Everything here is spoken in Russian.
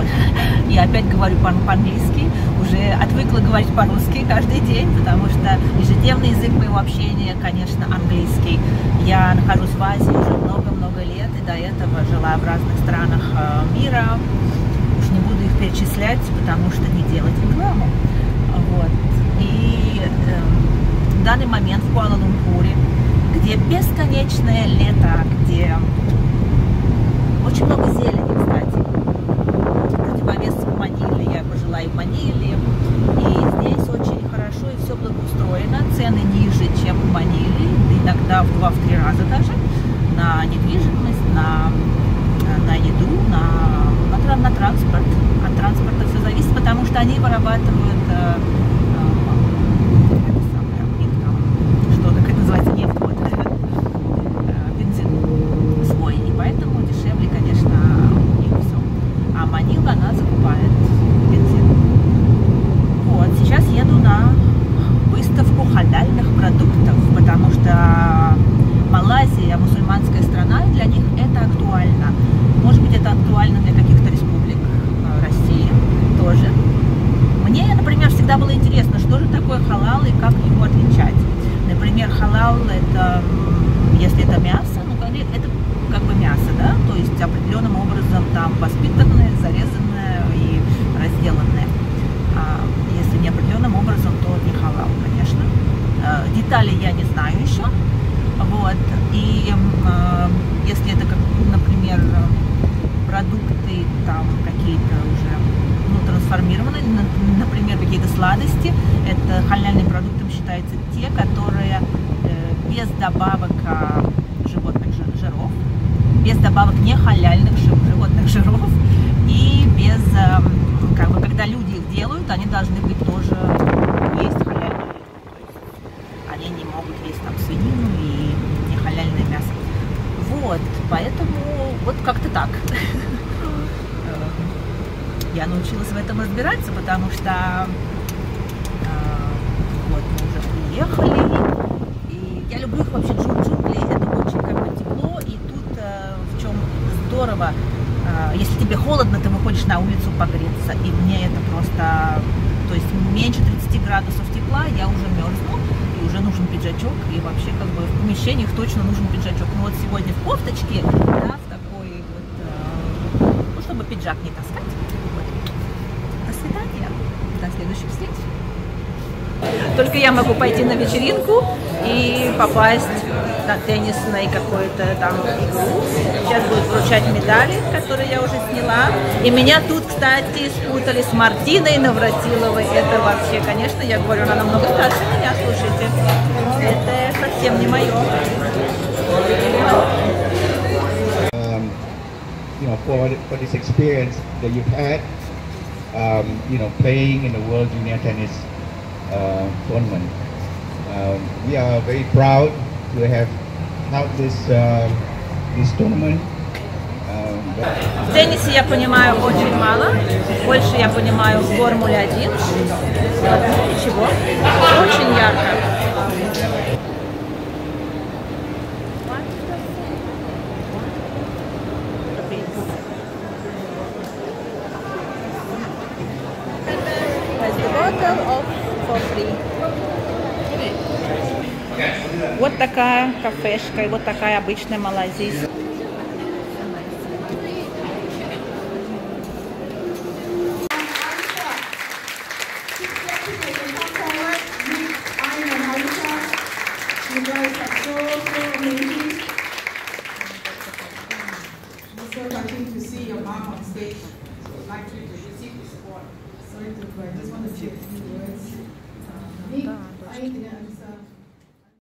Я опять говорю по-английски, уже отвыкла говорить по-русски каждый день, потому что ежедневный язык моего общения, конечно, английский. Я нахожусь в Азии уже много-много лет, и до этого жила в разных странах мира. Уж не буду их перечислять, потому что не делать рекламу. Вот. И в данный момент в Куала-Лумпуре, где бесконечное лето, где очень много зелени, кстати. Противовес в Маниле, я пожила и в Маниле, и здесь очень хорошо и все благоустроено, цены ниже, чем в Маниле, иногда в 2-3 раза даже, на недвижимость, на еду, на транспорт. От транспорта все зависит, потому что они вырабатывают она закупает бензин. Вот, сейчас еду на выставку халяльных продуктов, потому что Малайзия мусульманская страна, и для них это актуально. Может быть, это актуально для каких-то республик России тоже. Мне, например, всегда было интересно, что же такое халал и как его отличать. Например, халал это, если это мясо, ну, это как бы мясо, да, то есть определенным образом там воспитанное, зарезанное и разделанное. А если не определенным образом, то не халал, конечно. Детали я не знаю еще. Вот. И если это, как, например, продукты там какие-то уже трансформированные, например, какие-то сладости, это халяльным продуктом считаются те, которые без добавок животных жиров, без добавок нехаляльных животных жиров и без, как бы, когда люди их делают, они должны быть тоже есть халяльную еду. Они не могут есть там свинину и нехаляльное мясо. Вот, поэтому вот как-то так. Я научилась в этом разбираться, потому что вот мы уже приехали. И я люблю их вообще, джунгли, это очень как бы тепло, и тут в чем здорово, если тебе холодно, ты выходишь на улицу погреться, и мне это просто, то есть меньше 30 градусов тепла, я уже мерзну, и уже нужен пиджачок, и вообще как бы в помещениях точно нужен пиджачок. Ну вот сегодня в кофточке, да, в такой вот, ну, чтобы пиджак не таскать. Вот. До свидания, до следующих встреч. Только я могу пойти на вечеринку и попасть на теннисной какой-то там игру. Сейчас будут вручать медали, которые я уже сняла. И меня тут, кстати, спутали с Мартиной Навратиловой. Это вообще, конечно, я говорю, она намного старше меня, слушайте. Это совсем не мое. For this experience that you've had, playing in the World Junior Tennis tournament. We are very proud to have held this tournament. В теннисе я понимаю очень мало, больше я понимаю в Формуле 1. Ничего, очень ярко. Вот такая кафешка, и вот такая обычная малайзийская. I just want to say a few words. I didn't understand.